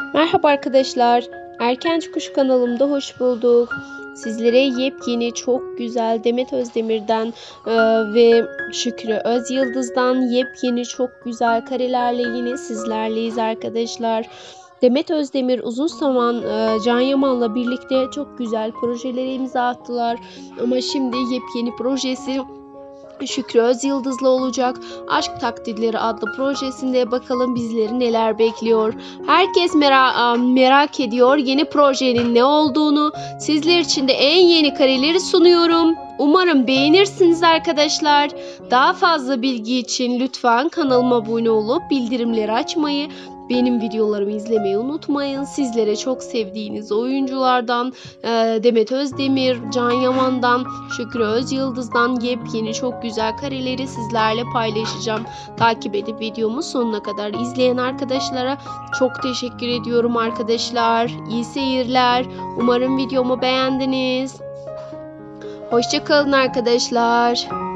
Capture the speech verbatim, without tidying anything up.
Merhaba arkadaşlar. Erken Çıkış kanalımda hoş bulduk. Sizlere yepyeni çok güzel Demet Özdemir'den e, ve Şükrü Özyıldız'dan yepyeni çok güzel karelerle yine sizlerleyiz arkadaşlar. Demet Özdemir uzun zaman e, Can Yaman'la birlikte çok güzel projelere imza attılar. Ama şimdi yepyeni projesi Şükrü Özyıldız'la olacak. Aşk Taktikleri adlı projesinde bakalım bizleri neler bekliyor. Herkes merak, merak ediyor yeni projenin ne olduğunu. Sizler için de en yeni kareleri sunuyorum. Umarım beğenirsiniz arkadaşlar. Daha fazla bilgi için lütfen kanalıma abone olup bildirimleri açmayı, benim videolarımı izlemeyi unutmayın. Sizlere çok sevdiğiniz oyunculardan Demet Özdemir, Can Yaman'dan, Şükrü Özyıldız'dan yepyeni çok güzel kareleri sizlerle paylaşacağım. Takip edip videomu sonuna kadar izleyen arkadaşlara çok teşekkür ediyorum arkadaşlar. İyi seyirler. Umarım videomu beğendiniz. Hoşça kalın arkadaşlar.